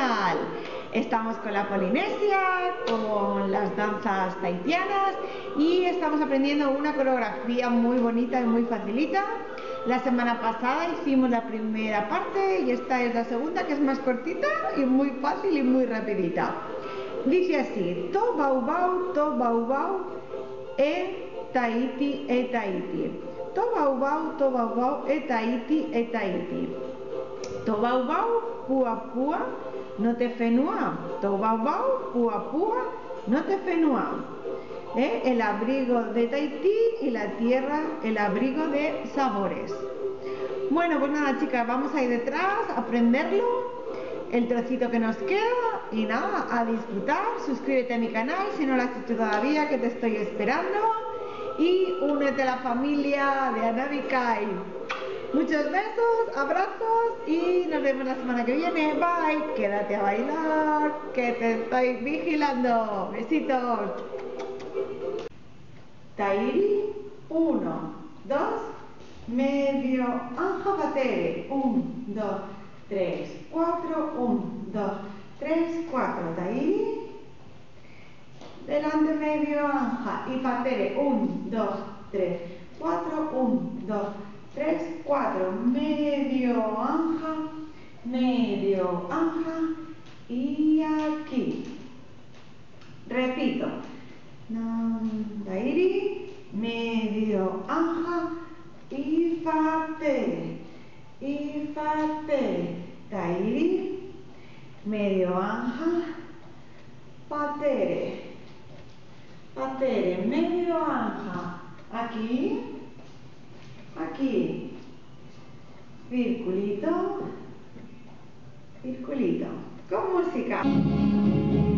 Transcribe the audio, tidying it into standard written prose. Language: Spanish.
tal? Estamos con la Polinesia, con las danzas tahitianas y estamos aprendiendo una coreografía muy bonita y muy facilita. La semana pasada hicimos la primera parte y esta es la segunda, que es más cortita y muy fácil y muy rapidita. Dice así: to bau bau, Tahiti, Tahiti. To bau bau, Tahiti, Tahiti. To bau bau, pua pua, no te fenua. To bau bau, pua pua, no te fenua. El abrigo de Tahití y la tierra, el abrigo de sabores. Bueno, pues nada, chicas, vamos a ir detrás a aprenderlo, el trocito que nos queda, y nada, a disfrutar. Suscríbete a mi canal si no lo has hecho todavía, que te estoy esperando, y únete a la familia de Anabi Kai. Muchos besos, abrazos y nos vemos la semana que viene. Bye, quédate a bailar, que te estoy vigilando. Besitos. Tairi, 1, 2, medio, anja, patere, 1, 2, 3, 4, 1, 2, 3, 4, tairi, delante medio, anja y patere, 1, 2, 3, 4, 1, 2, 3, 4, medio, anja y aquí. Repito. Tairi, medio, anja y patere, tairi, medio, anja, patere, medio, anja, aquí, circulito, con música.